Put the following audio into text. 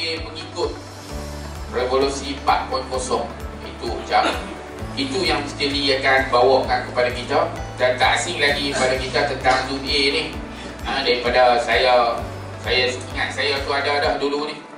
dia mengikut revolusi 4.0. Itu yang Mr. Lee akan bawakan kepada kita. Dan tak asing lagi kepada kita tentang Zone A ni. Daripada saya ingat saya tu ada dah dulu ni.